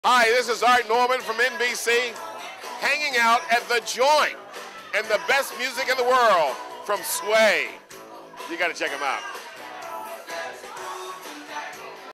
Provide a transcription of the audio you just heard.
Hi, this is Art Norman from NBC, hanging out at The Joint and the best music in the world from Sway. You got to check them out.